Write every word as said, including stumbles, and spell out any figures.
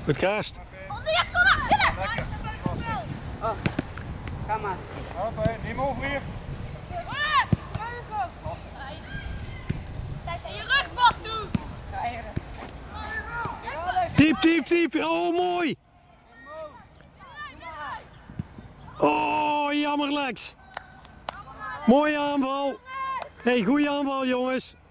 Goed kast. Ja, kom maar! Oh, ga maar. Oké, neem over hier. Je rugbal toe! Diep, diep, diep. Oh, mooi. Oh, jammer Lex. Mooie aanval. Hey, goede aanval jongens.